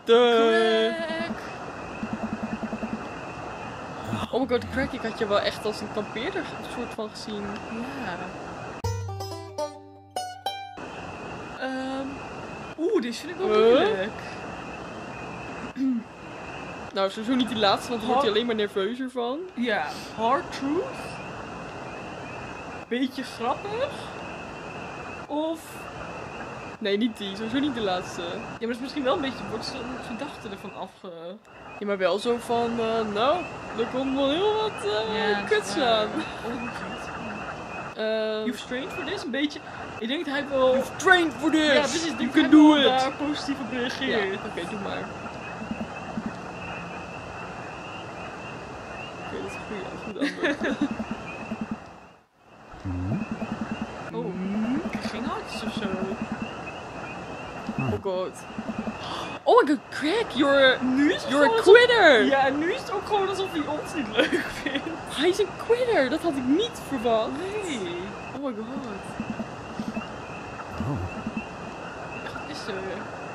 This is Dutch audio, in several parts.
Crack! Oh my god, Crack, ik had je wel echt als een kampeerder soort van gezien. Ja. Oeh, dit vind ik wel moeilijk. Nou, sowieso niet die laatste, want dan wordt hij alleen maar nerveuzer van. Ja, Hard Truth. Beetje grappig. Of... Nee, niet die. Sowieso niet de laatste. Ja, maar het is misschien wel een beetje... Wordt zijn gedachten ervan afge... Ja, maar wel zo van, nou, er komt wel heel wat kuts aan. You've trained for this? Een beetje... Ik denk dat hij wel... You've trained for this! Ja, precies. You can do it! Daar positief op reageert. Ja, oké, doe maar. Oké, dat is een goed antwoord. Oh, geen hartjes of zo. Oh god. Oh my god, Craig, you're a het quitter! Ja, en nu is het ook gewoon alsof hij ons niet leuk vindt. Hij is een quitter, dat had ik niet verwacht. Nee. Oh my god. Wat is er?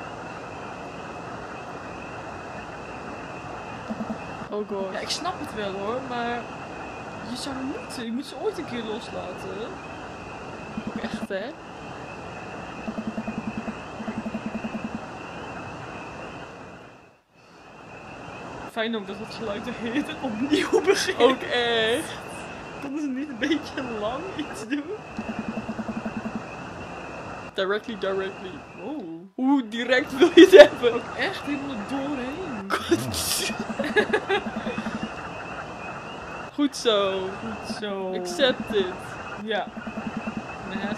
Oh god. Ja, ik snap het wel hoor, maar je zou moeten. Je moet ze ooit een keer loslaten. Ook echt, hè? Fijn ook dat het geluid de hele tijd opnieuw begint. Ook echt. Konden ze niet een beetje lang iets doen? Directly. Oh. Hoe direct wil je het hebben? Ook echt helemaal doorheen. Goed zo. Goed zo. Accept it. Ja. Net.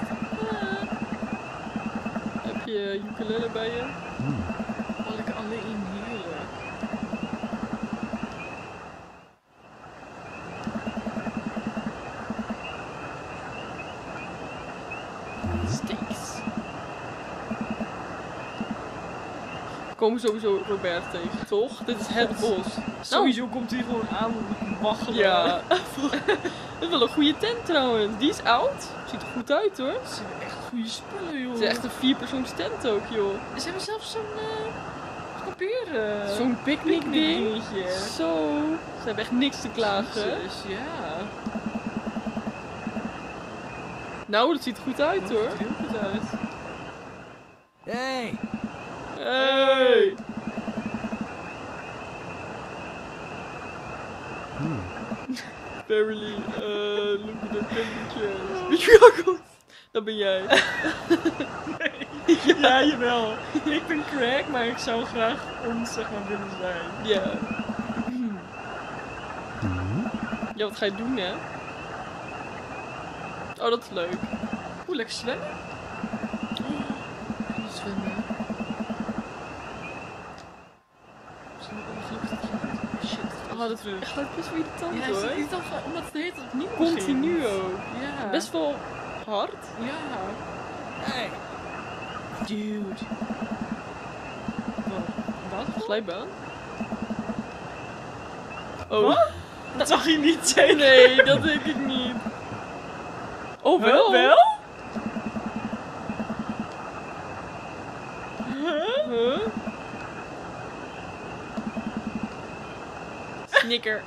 Heb je ukulele bij je? Oh, lekker alleen, heerlijk. Steaks. We komen sowieso Robert tegen, toch? Dit is het bos. Sowieso komt hij gewoon aan waggelen. Ja. Dat is wel een goede tent trouwens. Die is oud. Ziet er goed uit hoor. Ze hebben echt goede spullen, joh. Het is echt een 4-persoons tent ook, joh. Ze hebben zelfs zo'n kamperen. Zo'n picknick ding. dingetje. Zo. Ze hebben echt niks te klagen. Jezus, ja. Nou, dat ziet er goed uit hoor. Dat ziet er heel goed uit. Hey! Hey! Barely, look at the temperature. Weet je wel goed? Dat ben jij. Nee. Ja, jawel. Ik ben Craig, maar ik zou graag ons zeg maar willen zijn. Ja. Ja, wat ga je doen hè? Oh, dat is leuk. Oeh, lekker zwemmen. Zwemmen. Misschien wel ongelukkig dat je... Shit. Oh, dat is echt best wel irritant Ja, is hoor. dat niet toch omdat het de hele tijd opnieuw Continu begint? ook. Ja. Best wel hard. Ja. Hey. Dude. Wat? Glijbaan. Oh. Wat? Dat zag je niet zijn. Nee, dat denk ik niet. Oh, wel? Wel? Huh? Snicker.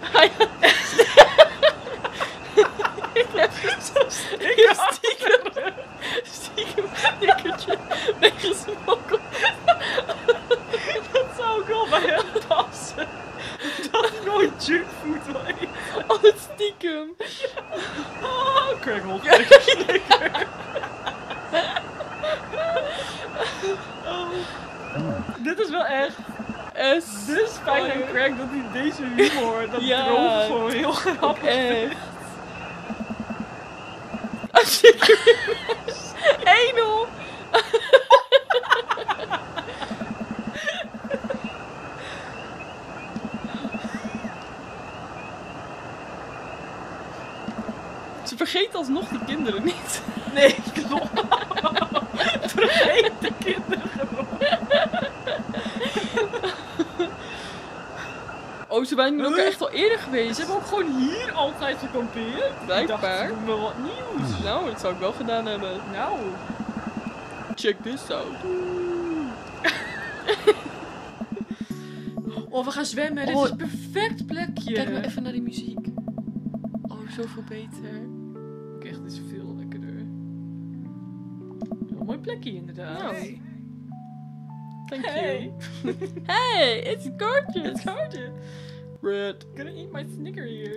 Stiekem snickertje weggesmokkeld. Dat zou ik wel bij hem passen. Dat is nooit junkfood eet. Oh, het stiekem. Oh, Crackle. Lekker. Oh. Dit is wel echt. Dit is fijn aan Craig dat hij deze humor, dat Ja. droog gewoon heel grappig Echt. vindt. Als je 1-0. Ze vergeet alsnog die kinderen niet. Nee, klopt. Vergeet de kinderen gewoon. Oh, ze zijn ook echt al eerder geweest. Ze hebben ook gewoon hier altijd gekampeerd. Blijkbaar. Ik dacht, ze doen wel wat nieuws. Nou, dat zou ik wel gedaan hebben. Nou. Check this out. Oh, we gaan zwemmen. Dit Oh. is een perfect plekje. Kijk nou even naar die muziek. Oh, zoveel beter. Oké, echt, dit is veel lekkerder. Een mooi plekje inderdaad. Nou. Thank Hey. you. Hey, it's gorgeous. It's gorgeous. Red. Gonna eat my Snicker here.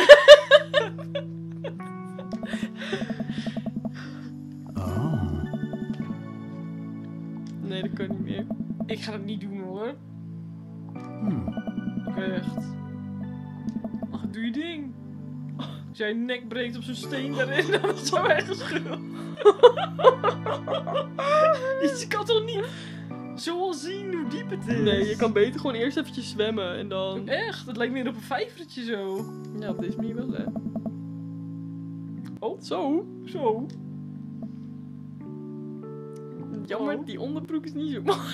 Oh. Nee, dat kan niet meer. Ik ga het niet doen hoor. Hmm. Echt. Ach, doe je ding. Als jij je nek breekt op zo'n steen daarin, dan is het zo erg geschuld. Je kan toch niet zo al zien hoe diep het is? Nee, je kan beter gewoon eerst eventjes zwemmen en dan... Echt, het lijkt meer op een vijvertje zo. Ja, op deze manier wel, hè. Oh, Zo. zo. Jammer, Oh. die onderbroek is niet zo mooi.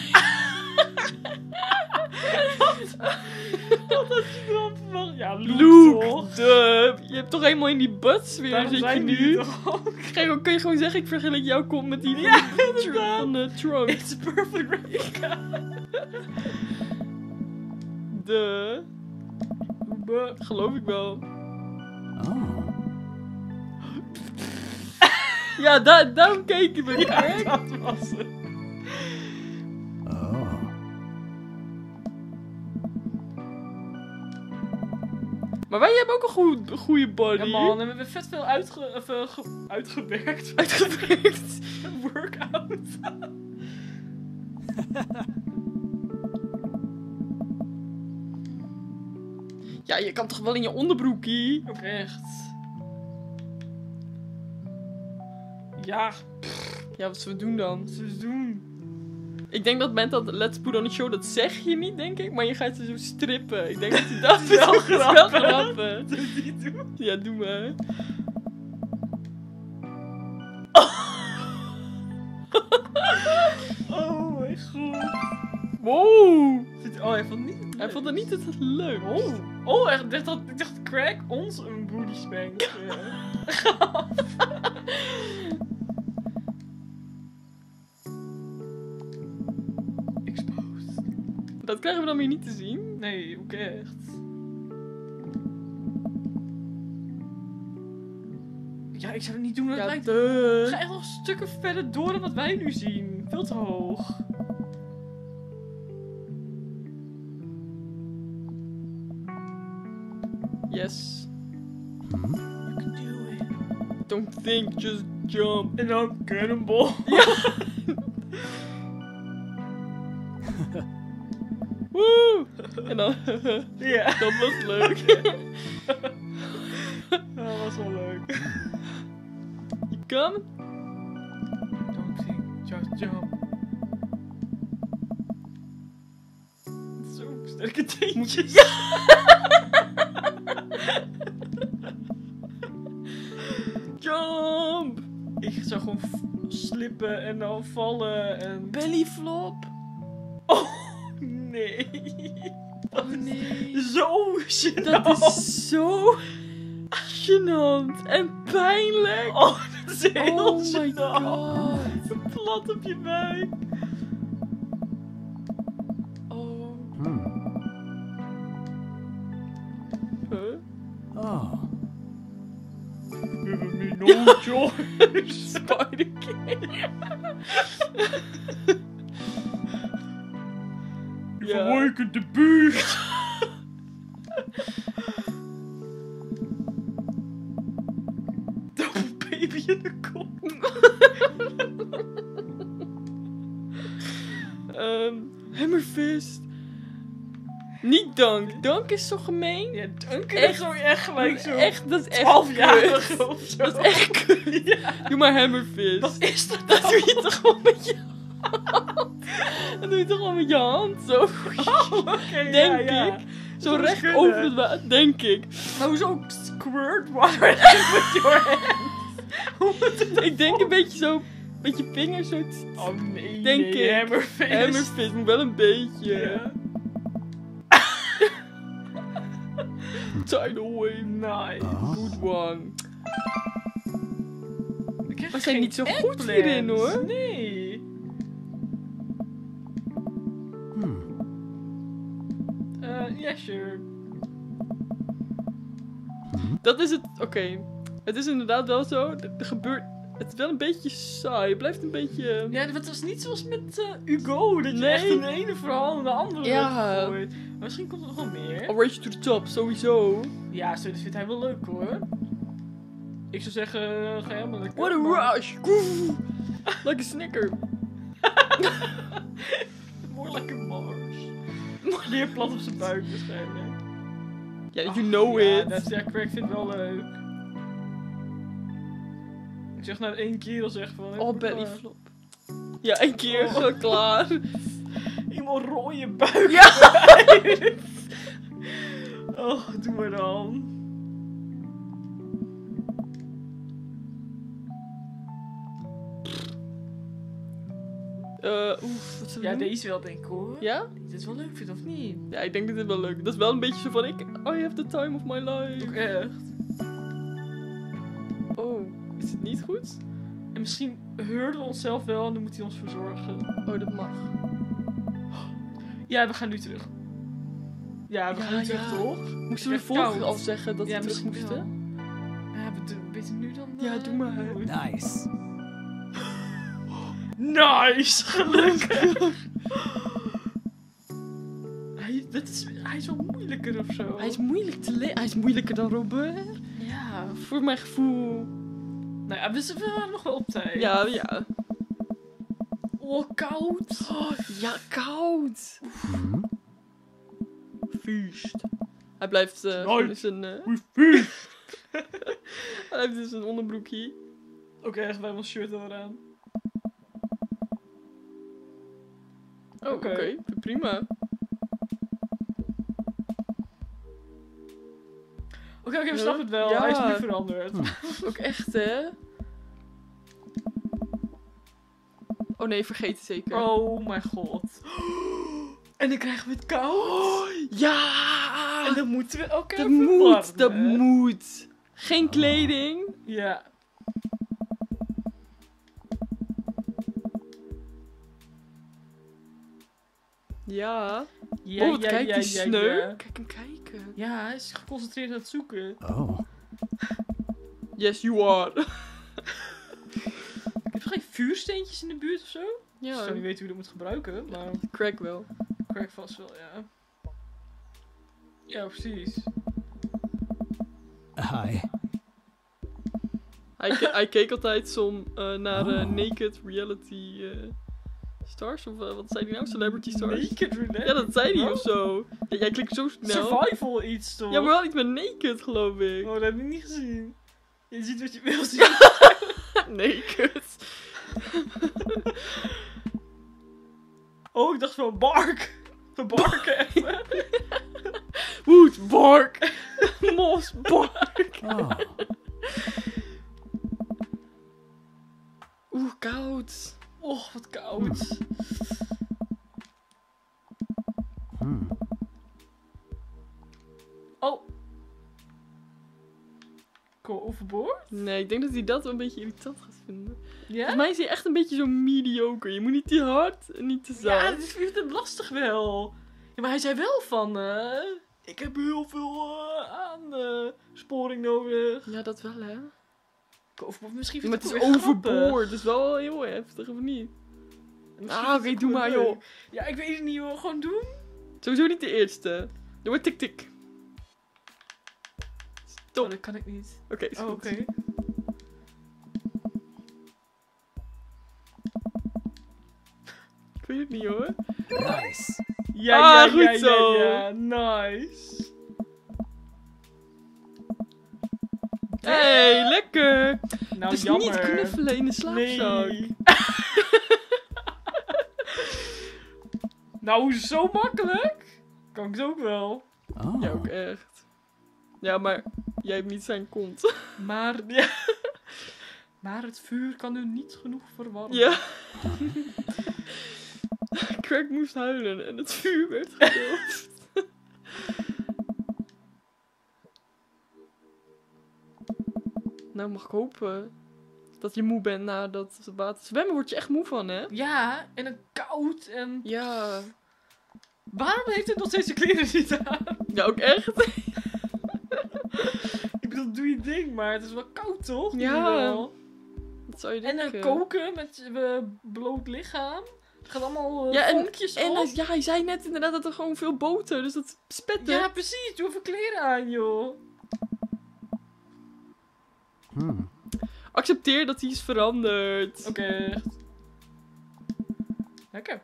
Wat had je ervan verwacht? Ja, Luke, Luke, toch? je hebt toch helemaal in die buttsfeer Daarom zit je zijn die nu? toch ook? Kun je gewoon zeggen, ik vergelijk jouw kont met die Ja, van de inderdaad. van de trunk. It's a perfect replica. Geloof ik wel. Oh. Ja, daarom keken we. Ja, dat was het. Oh. Maar wij hebben ook een goede body. Ja man, en we hebben vet veel uitgewerkt. Uitgewerkt. Workout. Ja, je kan toch wel in je onderbroekie? Ook echt. Ja, Ja, wat zullen we doen dan? wat zullen we doen? Ik denk dat met dat Let's Put on a Show, dat zeg je niet, denk ik. Maar je gaat ze zo strippen. Ik denk dat je dat is wel is wel grappig. grappig. Zullen we die doen? Ja, doe maar. Oh mijn god. Wow. Oh, hij vond niet. Hij vond het niet het leuk. Oh, echt, ik dacht Craig ons een booty spank. Exposed. Dat krijgen we dan weer niet te zien. Nee, ook echt. Ja, ik zou het niet doen. Het Ja, lijkt... duh. Het gaat echt nog stukken verder door dan wat wij nu zien. Veel te hoog. Yes. Hmm. You can do it. Don't think, just jump. En dan cannonball. Woe! En dan... Ja. dat was leuk. Dat was wel leuk. Je kan. Don't think, just jump. Zo sterke teentjes. Jump! Ik zou gewoon slippen en dan vallen en... Bellyflop. Oh, nee. Oh nee. Zo gênant. Dat is zo gênant en pijnlijk. Oh, dat is heel Oh my gênant. god. Plat op je buik. Oh. Hmm. Huh? Oh. Give me no choice. Spider King. Je Ja. vermoeikent de buurt. Double baby in de kop. Hammerfist. Niet Dank. Dank is zo gemeen. Ja, Duncan Echt. is zo echt gelijk zo. Echt, dat is echt 12-jarige kut. of zo. Dat is echt kut. Ja. Doe maar Hammerfist. Wat is dat? Dat doe je toch gewoon met je hand? Dat doe je toch gewoon met je hand? Zo. Oké, Denk ja. ik. Zo Zou recht kunnen. over het water. Denk ik. Maar hoezo squirt water with your hands? Hoe moet het Ik denk een beetje zo. Met je vingers zo. Oh nee, Denk nee, ik. Hammerfist. Hammerfist moet wel een beetje. Ja. Tidal wave. Nice. Oh. Good one. Ik heb We zijn geen niet zo goed eggplants. hierin, hoor. Nee. Hmm. Ja, sure. Dat is het. Oké. Het is inderdaad wel zo. Er gebeurt. Het is wel een beetje saai. Het blijft een beetje. Ja, het was niet zoals met Hugo. Dat je Nee. echt een ene verhaal en de andere Ja. weggooit. Maar misschien komt er nog wel meer. I'll race you to the top, sowieso. Ja, zo, dat vindt hij wel leuk hoor. Ik zou zeggen, ga helemaal lekker. What a maar- rush! Woe! Like a snicker. More like a Mars. Meer plat op zijn buik waarschijnlijk. Ja, you know ja, it. Dat, ja, Craig vindt het wel leuk. Ik zeg nou 1 keer al zeg van... Oh, belly flop. Ja, 1 keer. Oh. Zo klaar. Helemaal rode buik. Ja! Oh, doe maar dan. Oef, wat zullen we Ja, doen? deze wel denk ik hoor. Ja? Dit is wel leuk vindt of niet? Ja, ik denk dat dit wel leuk is. Dat is wel een beetje zo van I have the time of my life. Ook echt. Oh, is het niet goed? En misschien hoorden we onszelf wel en dan moet hij ons verzorgen. Oh, dat mag. Ja, we gaan nu terug. Ja, we Ja, gaan nu terug ja. toch? Moesten we Het vorige koud. al zeggen dat Ja, we terug misschien wel. moesten? Ja, we weten nu dan... Ja, doe maar. Nice. Nice! Gelukkig! hij is wel moeilijker of zo. Hij is moeilijk te lezen. Hij is moeilijker dan Robert. Ja. Voor mijn gevoel. Nou ja, we waren nog wel op tijd. Ja, ja. Oh, koud. Oh, ja, koud. Hmm? Vuust. Hij blijft gewoon in zijn... Vuust. hij blijft in zijn onderbroekje. Oké, echt bij mijn shirt al aan. Oh, oké. Prima. Oké, we snappen het wel. Ja. Hij is nu veranderd. Ook echt, hè? Oh nee, vergeet het zeker. Oh mijn god. En dan krijgen we het koud. Ja! En dan moeten we elkaar Dat verwarmen. moet, dat moet. Geen kleding. Ja. Ja. Ja, Oh, wat ja, kijk ja, die ja, sneu. ja. Kijk hem kijken. Ja, hij is geconcentreerd aan het zoeken. Oh. Yes, you are. Ik heb geen vuursteentjes in de buurt of zo. Ik Ja, zou niet weten hoe je dat moet gebruiken, maar crack wel. Craig vast wel, ja. Ja, precies. Hi. Hij keek altijd naar Oh. naked reality stars. Of wat zei hij nou? Celebrity stars? Naked Roulette? Ja, dat zei hij Oh. of zo. Ja, jij klikt zo snel. Survival iets toch? Ja, maar wel iets met naked, geloof ik. Oh, dat heb ik niet gezien. Je ziet wat je wil zien. Naked. Oh, ik dacht van bark. We barken even. Wood, bark. Mos, bark. Oh. Oeh, koud. Och, wat koud. Hmm. Oh. Kom overboord? Nee, ik denk dat hij dat wel een beetje irritant gaat vinden. Ja? Volgens mij is hij echt een beetje zo mediocre. Je moet niet te hard en niet te zacht. Ja, dat vindt hem lastig wel. Ja, maar hij zei wel van... ik heb heel veel aansporing nodig. Ja, dat wel, hè? Of misschien Ja, maar vindt het hij is het wel weer grappig. overboord. Het is wel heel heftig, of niet? Misschien Ah, vindt oké, hij het doe wel maar, leuk. joh. Ja, ik weet het niet, joh. Gewoon doen. Sowieso niet de eerste. Doe maar tik-tik. Stop. Oh, dat kan ik niet. Oké, is Oh, goed. oké. Ik weet het niet, hoor. Nice. Ja, Ah, ja, goed ja, zo. ja, ja. Nice. Hey, lekker. Nou, Dus jammer. niet knuffelen in de slaapzak. Nee. Nou, zo makkelijk. Kan ik het ook wel. Oh. Ja, ook echt. Ja, maar jij hebt niet zijn kont. Maar, ja. Maar het vuur kan u niet genoeg verwarmen. Ja. Craig moest huilen en het vuur werd gedoofd. Nou, mag ik hopen dat je moe bent na dat water. Zwemmen word je echt moe van, hè? Ja, en een koud en... Ja. Waarom heeft hij nog steeds zijn kleren niet aan? Ja, ook echt. Ik bedoel, doe je ding, maar het is wel koud, toch? Ja. Nu wel. Dat zou je En denken. dan koken met bloot lichaam. Het gaat allemaal Ja, vonkjes en op. ja, hij zei net inderdaad dat er gewoon veel boter, dus dat spetten. Ja, precies. Doe even kleren aan, joh. Hmm. Accepteer dat hij is veranderd. Oké, echt. Lekker.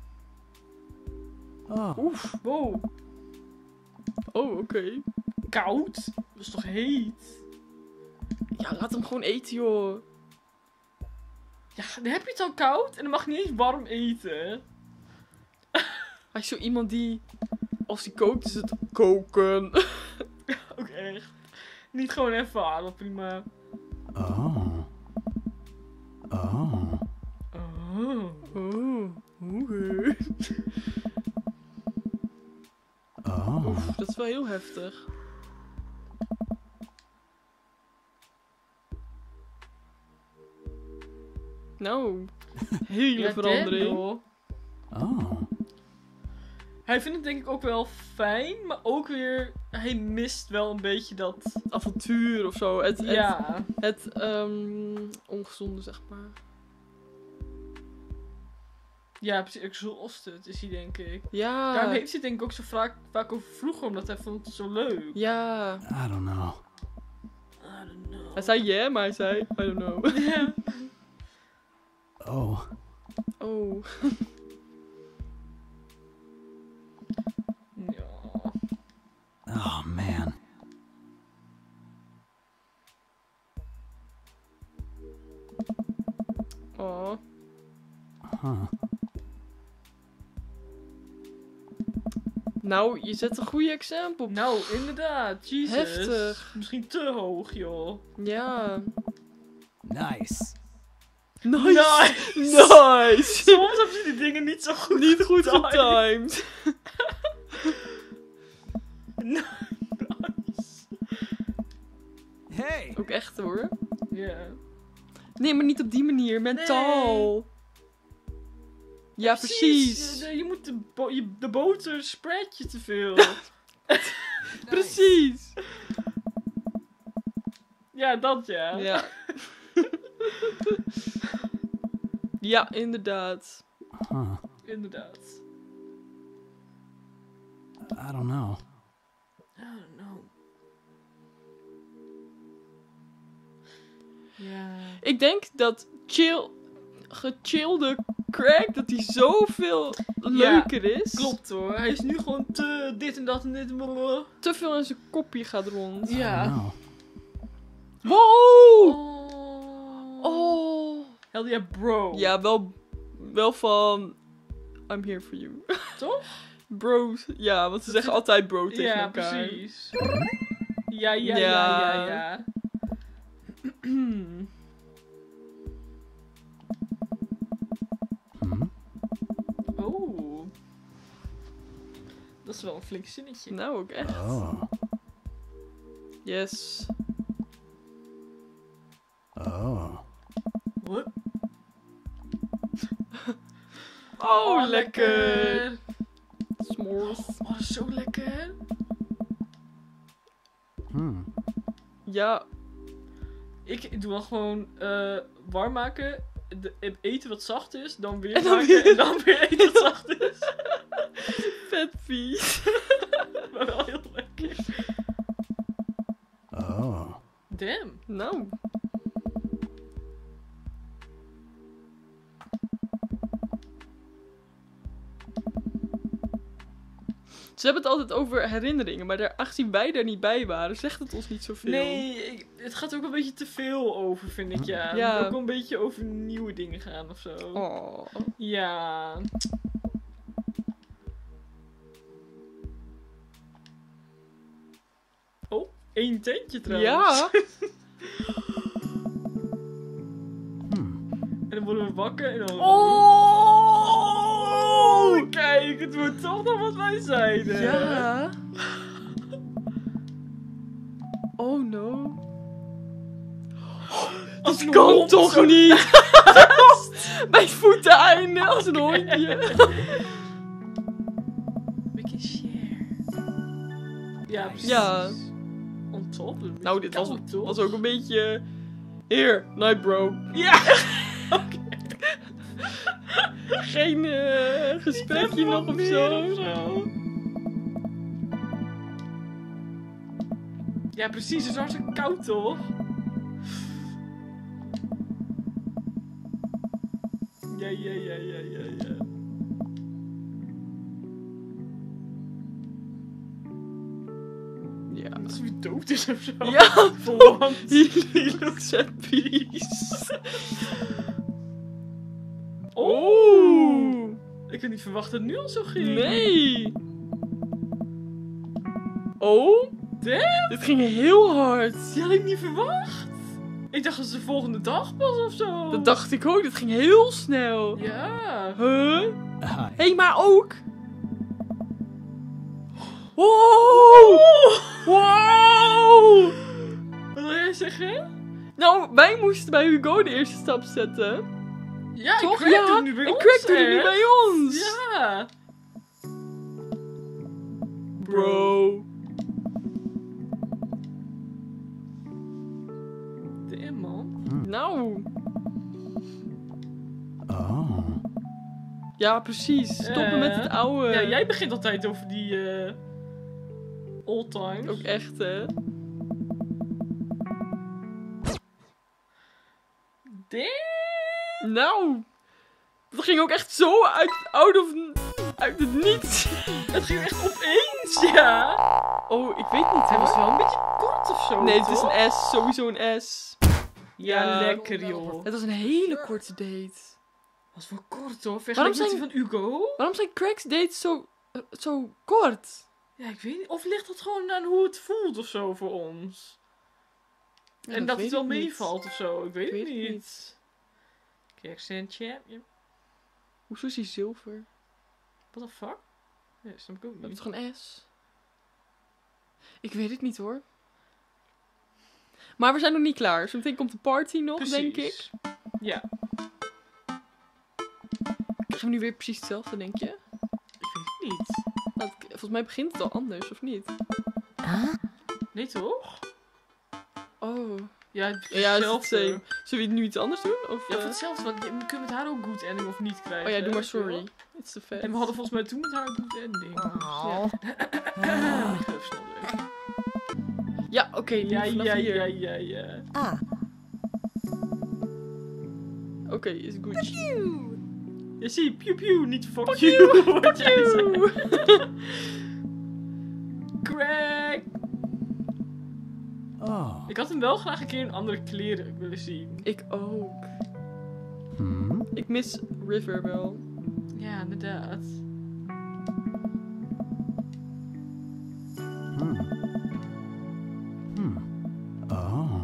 Oh. Oef. Wow. Oh, oké. Koud? Dat is toch heet? Ja, laat hem gewoon eten, joh. Ja, dan heb je het al koud en dan mag je niet eens warm eten. Hij is zo iemand die, als hij kookt, is het koken. Ook echt. Niet gewoon even halen, prima. Oh. Oh. Oh. Oh, oké. Oh. Oef, dat is wel heel heftig. Nou, hele Ja, verandering. Daniel. Oh. Hij vindt het denk ik ook wel fijn, maar ook weer... Hij mist wel een beetje dat... Avontuur of zo. Het ongezonde, zeg maar. Ja, precies. Exhausted is hij, denk ik. Ja. Daarom heeft hij het denk ik ook zo vaak over vroeger, omdat hij vond het zo leuk. Ja. I don't know. I don't know. Hij zei yeah, maar hij zei I don't know. Ja. Oh. Oh. Ja. Oh, man. Oh. Huh. Nou, je zet een goede exempel. Nou, inderdaad. Jesus. Heftig. Misschien te hoog, joh. Ja. Nice. Nice. Nice. Soms heb je die dingen niet zo goed Niet goed getimed. getimed. Nice. Hey. Ook echt hoor. Ja. Nee, maar niet op die manier. Mentaal. Ja, precies. Je moet de boter spread je te veel. Precies. Ja, dat ja. Ja. Ja, inderdaad. Huh. Inderdaad. I don't know. I don't know. Ja. Ik denk dat gechillde Craig, dat hij zoveel leuker is. Klopt hoor. Hij is nu gewoon te dit en dat en dit. Te veel in zijn kopje gaat rond. I don't Ja. know. Wow! Oh. Oh. Hell yeah, bro. Ja, wel van I'm here for you. Toch? Bros. Ja, want ze zeggen altijd bro tegen Ja, elkaar. precies. Ja, ja, ja, Ja. ja, ja. Hmm? Oh. Dat is wel een flink zinnetje. Nou, ook echt. Oh. Yes. Oh. What? Oh, lekker. S'mores. Oh, dat is zo lekker. Hmm. Ja. Ik doe dan gewoon warm maken, eten wat zacht is, dan weer En dan maken weer- en dan weer eten wat zacht is. Vet vies. Maar wel heel lekker. Oh. Damn. Nou. Ze hebben het altijd over herinneringen, maar aangezien wij daar niet bij waren, zegt het ons niet zoveel. Nee, het gaat ook een beetje te veel over, vind ik, ja. Ja. Het moet ook een beetje over nieuwe dingen gaan of zo. Oh. Ja. Oh, 1 tentje trouwens. Ja. Hmm. En dan worden we wakker en dan... Oh! Kijk, het wordt toch nog wat wij zeiden. Ja. Oh no. Als Dat een kan hond, toch zo- niet? Bij het voeteneinde als een hondje. Ja, precies. Ja. On top. Nou, dit koud, toch? was ook een beetje... Hier, night bro. Ja! Geen gesprekje nog of zo. Ja, precies. Het is hartstikke koud, toch? Ja. Ja. Alsof hij dood is of zo. Ja, Verwant. he looks at peace. Oh! Ik had niet verwacht dat het nu al zo ging. Nee. Oh, Damn. dit ging heel hard. Die had ik niet verwacht. Ik dacht dat het de volgende dag was of zo. Dat dacht ik ook, dit ging heel snel. Ja. Huh? Hi. Hé, maar ook... Wow! Wow! Wat wil jij zeggen? Nou, wij moesten bij Hugo de eerste stap zetten. Ja, Toch? ik crack Ja, het nu bij en ons. Craig doet het nu echt. bij ons. Ja. Bro. Damn, man. Nou. Oh. Ja, precies. Stoppen met het oude. Ja, jij begint altijd over die old times. Ook echt, hè? Damn. Nou. Dat ging ook echt zo uit het niets. Het ging echt opeens, ja. Oh, ik weet niet, Hij was hoor. wel een beetje kort of zo. Nee, het is toch? een S. Sowieso een S. Ja, Ja. lekker joh. Het was een hele korte date. Was wel kort hoor. Waarom Vergelijk met die zijn- van Hugo. Waarom zijn Craig's dates zo kort? Ja, ik weet niet. Of ligt dat gewoon aan hoe het voelt of zo voor ons? Ja, En dat weet het wel ik niet. meevalt of zo. Ik weet, Ik het weet het niet. Kijk, zijn champion. Hoezo is hij zilver? What the fuck? Nee, snap ik ook Dat is niet. toch een S? Ik weet het niet, hoor. Maar we zijn nog niet klaar. Zometeen komt de party nog, denk ik. Ja, Krijgen we nu weer precies hetzelfde, denk je? ik weet het niet. Nou, volgens mij begint het al anders, of niet? Nee toch? Oh. Ja, het is Ja, het is hetzelfde. het same. Zullen we het nu iets anders doen? Of, Ja, voor hetzelfde, want je kunt met haar ook good ending of niet krijgen. Oh ja, doe maar weet je wel. sorry. It's the fact. En we hadden volgens mij toen met haar een good ending. Ja, Ik ga even snel door. ja oké. Ja, vanaf ja, hier. ja. Oké, is goed. Je ziet, pew pew, niet fuck you. Wat jij zei. Craig. Oh. Ik had hem wel graag een keer in andere kleren willen zien. Ik ook. Hmm. Ik mis River wel. Ja, inderdaad. Hmm. Hmm. Oh.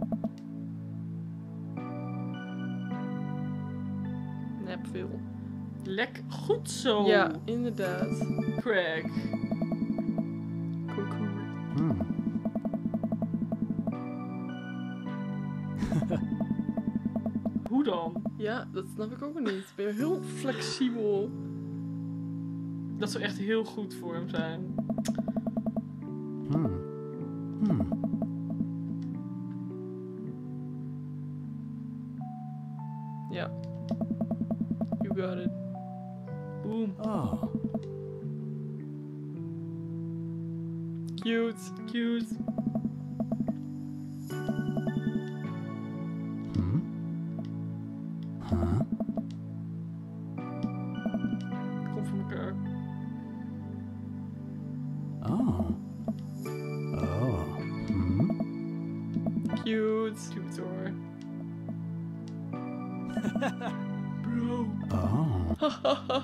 Nepville. Lekker goed zo. Ja, inderdaad. Craig. Cocoon. Hmm. Hoe dan? Ja, dat snap ik ook niet. Ik ben heel flexibel. Dat zou echt heel goed voor hem zijn. Hmm. Hmm. Ja. You got it. Boom. Oh. Cute. Cute. Hmm. Huh? Kom voor elkaar. Oh. Oh. Hmm. Cute. Cute hoor. Bro. Oh.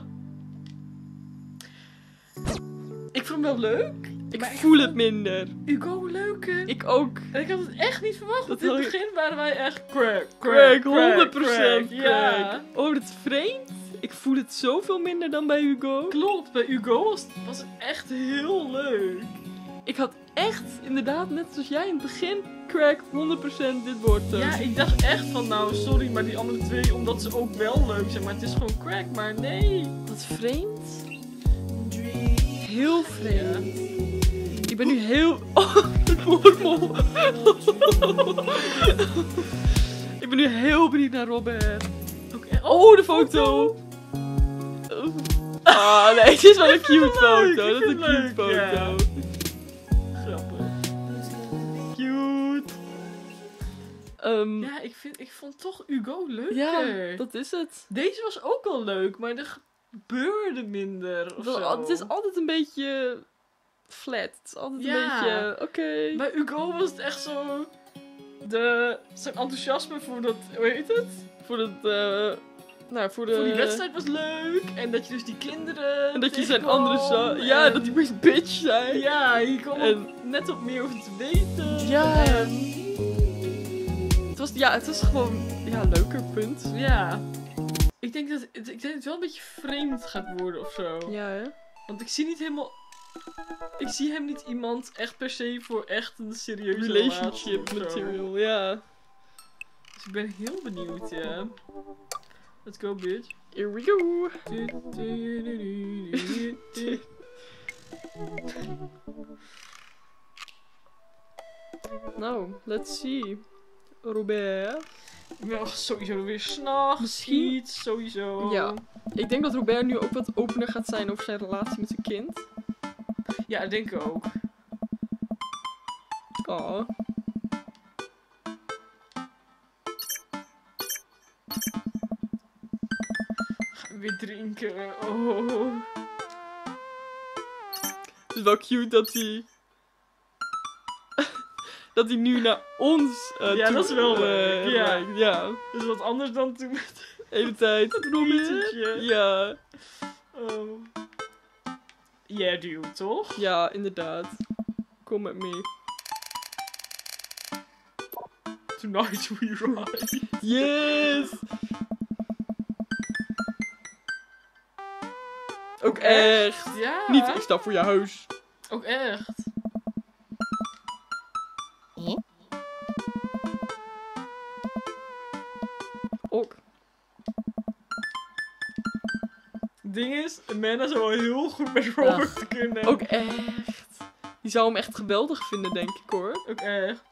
Ik vond hem wel leuk. Ik Maar ik voel vond het minder. Hugo leuker. Ik ook. En ik had het echt niet verwacht. Dat Want in had het ik- begin waren wij echt Craig. Craig, 100% Craig. Craig. Ja. Oh, dat is vreemd. Ik voel het zoveel minder dan bij Hugo. Klopt, bij Hugo was het echt heel leuk. Ik had echt, inderdaad, net zoals jij in het begin, Craig, 100% dit wordt hem. Ja, ik dacht echt van nou, sorry, maar die andere twee, omdat ze ook wel leuk zijn. Maar het is gewoon Craig, maar nee. Wat vreemd. Heel vreemd. Ik ben nu heel... Oh, het mol. Ik ben nu heel benieuwd naar Robert. Oh, de foto. Ah, nee, het is wel een cute foto. Dat is een cute foto. Ja. Grappig. Cute. Ja, ik vond toch Hugo leuker. Ja, dat is het. Deze was ook al leuk, maar er gebeurde minder. Of zo. Het is altijd een beetje flat. Het is altijd Ja. een beetje... Oké. Bij Hugo was het echt zo... Zijn enthousiasme voor dat... Hoe heet het? Voor het... voor Voor die wedstrijd was leuk. En dat je dus die kinderen... En dat je zijn tegenkwam. andere zo... Ja, En- dat die best bitch zijn. Ja, je kwam En- ook net op meer over te weten. Ja. En- Het was gewoon... Ja, leuker, punt. ja. Ik denk dat het wel een beetje vreemd gaat worden of zo. Ja, hè? Want ik zie niet helemaal... Ik zie hem niet iemand echt per se voor echt een serieuze Relationship relatie of zo. material, ja. Dus ik ben heel benieuwd, ja. Let's go, bitch. Here we go. Nou, let's see. Robert. Ik ben sowieso weer s'nachts. Misschien- Iets, sowieso. Ja. Ik denk dat Robert nu ook wat opener gaat zijn over zijn relatie met zijn kind. Ja, dat denk ik ook. Oh. Gaan we weer drinken. Oh. Het is wel cute dat hij... dat hij nu naar ons Ja, dat is wel leuk, ja. lijkt. Ja. Dat is wat anders dan toen met De hele tijd. het Robert. etentje. Ja. Oh. Yeah, dude, toch? Ja, inderdaad. Kom met me. Tonight we ride. Yes! Ook echt. Ja. Niet, ik sta voor je huis. Ook echt. Ook. Ding is, Amanda zou wel heel goed met Robert kunnen. Ook echt. Die zou hem echt geweldig vinden, denk ik hoor. Ook echt.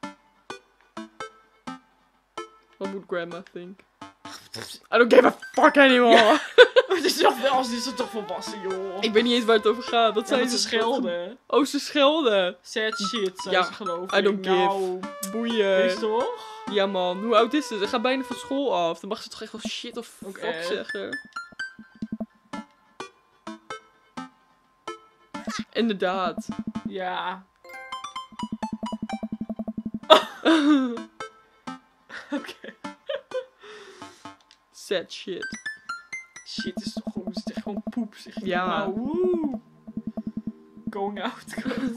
What would grandma think? I don't give a fuck anymore. Het is toch wel, als is het toch volwassen, joh. Ik weet niet eens waar het over gaat. Wat Ja, zijn dat ze schelden. Oh, ze schelden. Sad shit, zijn Ja, ze geloof I ik. don't Nou, Boeien. is toch? Ja man, hoe oud is ze? Ze gaat bijna van school af. Dan mag ze toch echt wel shit of Ook fuck echt. zeggen. Inderdaad. Ja. Oké. Sad shit. Shit is toch gewoon, is echt gewoon poep, zeg je. Ja. Nou, woe. Going out, good.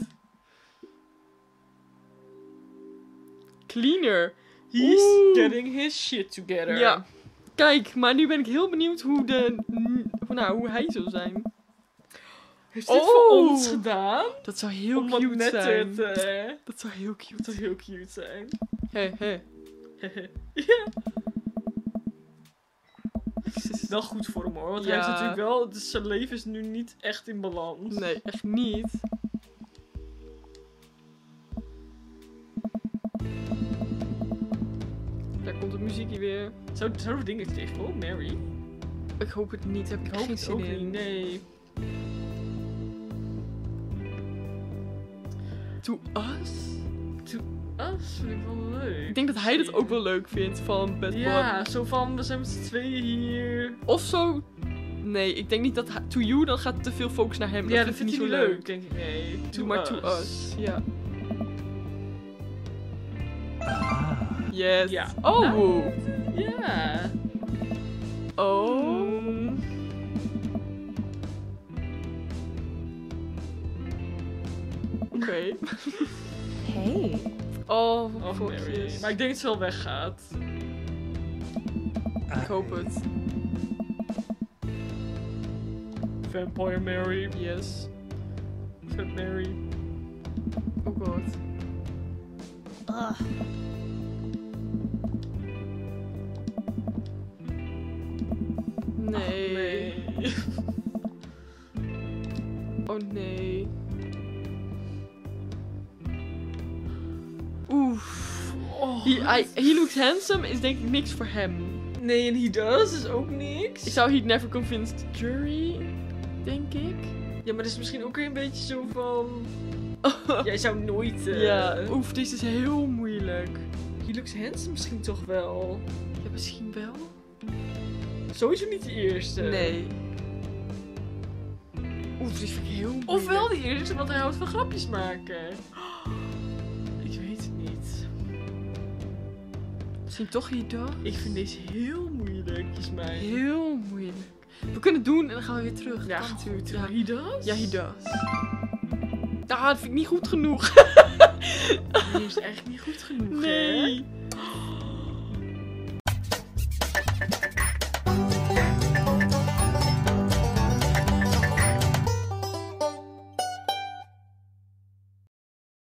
Cleaner. He's Oeh. getting his shit together. Ja. Kijk, maar nu ben ik heel benieuwd hoe hoe hij zou zijn. Heeft dit Oh. voor ons gedaan? Dat zou heel Om wat cute netter zijn. te... Dat zou heel cute Dat zou zijn. heel cute zijn. Hé, hé. Ja. Wel goed voor hem hoor. Want hij is Ja. natuurlijk wel... Dus zijn leven is nu niet echt in balans. Nee, echt niet. Daar komt het muziekje weer. Zouden we dingen tegenkomen? Mary? Ik hoop het niet, heb ik Hoop geen het zin ook in. niet, nee. To us? Us vind ik wel leuk. Ik denk dat hij dat ook wel leuk vindt van Bad Ja, Boy. zo van, we zijn met z'n tweeën hier. Of zo. Nee, ik denk niet dat To You, dan gaat te veel focus naar hem. Ja, dat vindt vindt hij niet leuk, denk ik. Nee, Doe maar To Us. Ja. Ah. Yes. Ja. Oh. Nou. Ja. Oh. Oké. Hey. Oh, Oh, Mary. fokjes. Maar ik denk dat ze wel weggaat. Ik hoop het. Vampire Mary. Yes. Vamp Mary. Oh god. Ugh. Nee. Nee. Oh nee. He looks handsome is denk ik niks voor hem. Nee, en he does is ook niks. Ik zou He'd never convinced jury, denk ik. Ja, maar dat is misschien ook weer een beetje zo van... Jij zou nooit... Ja, oef, dit is heel moeilijk. He looks handsome misschien toch wel. Ja, misschien wel. Sowieso niet de eerste. Nee. Oef, dit vind ik heel moeilijk. Of wel de eerste, want hij houdt van grapjes maken. Ik weet het niet. Misschien toch Hida? Ik vind deze heel moeilijk, is mij. Heel moeilijk. We kunnen het doen en dan gaan we weer terug. Ja, Kan natuurlijk. goed. Ja. He does? Ja, he does. Ah, dat vind ik niet goed genoeg. Die is echt niet goed genoeg, hè? Nee.